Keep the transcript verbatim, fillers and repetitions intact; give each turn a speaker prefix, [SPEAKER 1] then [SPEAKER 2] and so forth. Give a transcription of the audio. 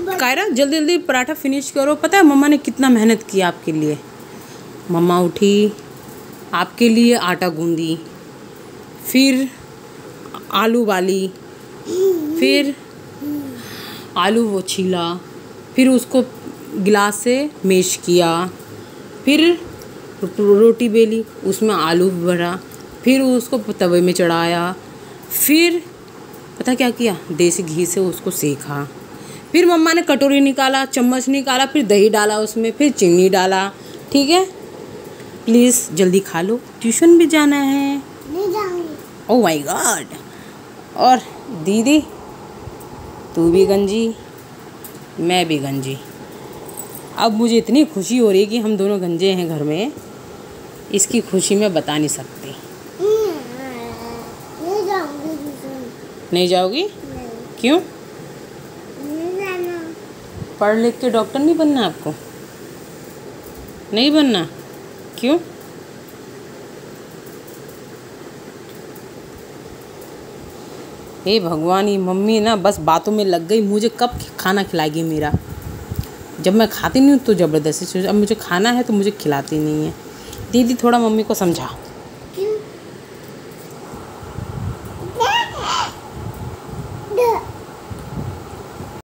[SPEAKER 1] कायरा जल्दी जल्दी पराठा फिनिश करो। पता है मम्मा ने कितना मेहनत किया आपके लिए। मम्मा उठी, आपके लिए आटा गूंदी, फिर आलू उबाली, फिर आलू वो छीला, फिर उसको गिलास से मैश किया, फिर रोटी बेली, उसमें आलू भरा, फिर उसको तवे में चढ़ाया, फिर पता क्या किया, देसी घी से उसको सेका, फिर मम्मा ने कटोरी निकाला, चम्मच निकाला, फिर दही डाला उसमें, फिर चीनी डाला। ठीक है, प्लीज़ जल्दी खा लो, ट्यूशन भी जाना है।
[SPEAKER 2] नहीं जाऊंगी।
[SPEAKER 1] Oh my god. और दीदी तू भी गंजी, मैं भी गंजी। अब मुझे इतनी खुशी हो रही है कि हम दोनों गंजे हैं घर में, इसकी खुशी मैं बता नहीं सकती।
[SPEAKER 2] नहीं जाऊंगी ट्यूशन।
[SPEAKER 1] नहीं जाओगी?
[SPEAKER 2] नहीं।
[SPEAKER 1] क्यों?
[SPEAKER 2] नहीं जाना।
[SPEAKER 1] पढ़ लिख के डॉक्टर नहीं बनना आपको? नहीं बनना? क्यों? हे भगवान, ये मम्मी ना बस बातों में लग गई। मुझे कब खाना खिलाएगी मेरा? जब मैं खाती नहीं हूँ तो ज़बरदस्ती से, अब मुझे खाना है तो मुझे खिलाती नहीं है। दीदी थोड़ा मम्मी को समझा।